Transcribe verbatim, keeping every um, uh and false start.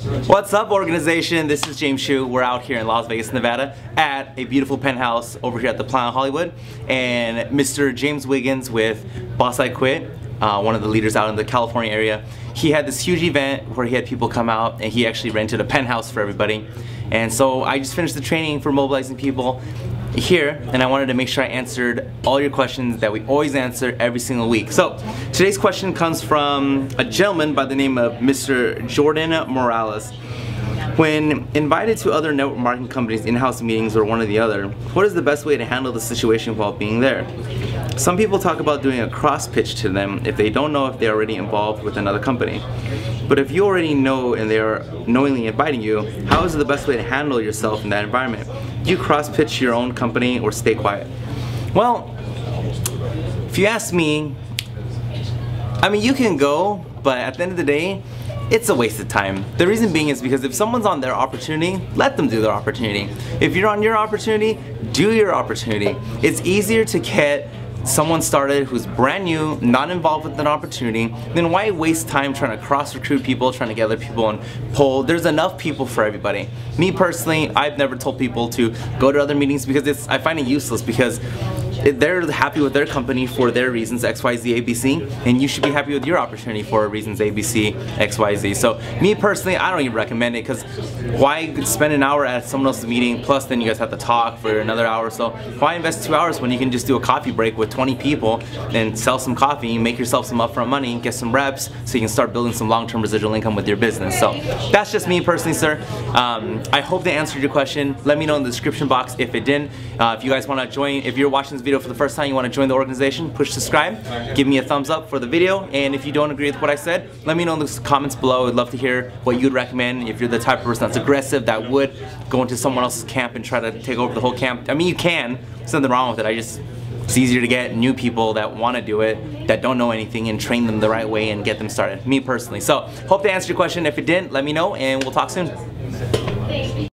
What's up, organization? This is James Shu. We're out here in Las Vegas, Nevada at a beautiful penthouse over here at the Planet Hollywood, and Mister James Wiggins with Boss I Quit, uh, one of the leaders out in the California area. He had this huge event where he had people come out and he actually rented a penthouse for everybody. And so I just finished the training for mobilizing people here, and I wanted to make sure I answered all your questions that we always answer every single week. So today's question comes from a gentleman by the name of Mister Jordan Morales. When invited to other network marketing companies' in-house meetings or one or the other, what is the best way to handle the situation while being there? Some people talk about doing a cross pitch to them if they don't know if they're already involved with another company. But if you already know and they are knowingly inviting you, how is it the best way to handle yourself in that environment? Do you cross pitch your own company or stay quiet? Well, if you ask me, I mean, you can go, but at the end of the day, it's a waste of time. The reason being is because if someone's on their opportunity, let them do their opportunity. If you're on your opportunity, do your opportunity. It's easier to get someone started who's brand new, not involved with an opportunity, then why waste time trying to cross-recruit people, trying to get other people and pull? There's enough people for everybody. Me personally, I've never told people to go to other meetings because it's, I find it useless, because they're happy with their company for their reasons, X Y Z A B C, and you should be happy with your opportunity for reasons A B C X Y Z. So me personally, I don't even recommend it, because why spend an hour at someone else's meeting, plus then you guys have to talk for another hour? So why invest two hours when you can just do a coffee break with twenty people and sell some coffee, make yourself some upfront money, get some reps, so you can start building some long-term residual income with your business. So that's just me personally, sir. Um, I hope they answered your question. Let me know in the description box if it didn't. Uh, if you guys want to join, if you're watching this video for the first time, you want to join the organization, push subscribe, give me a thumbs up for the video, and if you don't agree with what I said, let me know in the comments below. I'd love to hear what you'd recommend if you're the type of person that's aggressive, that would go into someone else's camp and try to take over the whole camp. I mean, you can, there's nothing wrong with it. I just, it's easier to get new people that want to do it, that don't know anything, and train them the right way and get them started, me personally. So, hope to answer your question. If it didn't, let me know, and we'll talk soon.